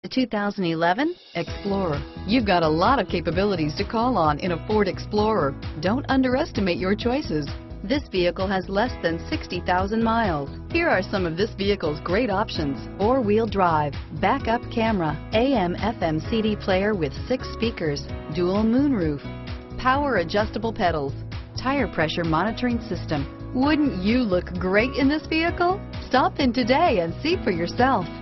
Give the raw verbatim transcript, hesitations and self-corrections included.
The two thousand eleven Explorer. You've got a lot of capabilities to call on in a Ford Explorer. Don't underestimate your choices. This vehicle has less than sixty thousand miles. Here are some of this vehicle's great options: four-wheel drive, backup camera, A M F M C D player with six speakers, dual moonroof, power adjustable pedals, tire pressure monitoring system. Wouldn't you look great in this vehicle? Stop in today and see for yourself.